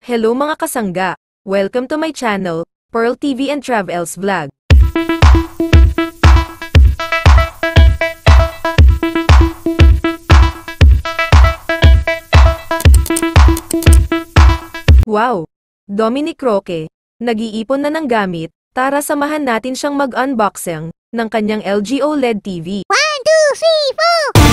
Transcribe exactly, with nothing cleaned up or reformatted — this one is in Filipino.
Hello mga kasangga! Welcome to my channel, Pearl T V and Travels Vlog. Wow! Dominic Roque, nag-iipon na ng gamit, tara samahan natin siyang mag-unboxing ng kanyang L G O L E D T V. one, two, three, four!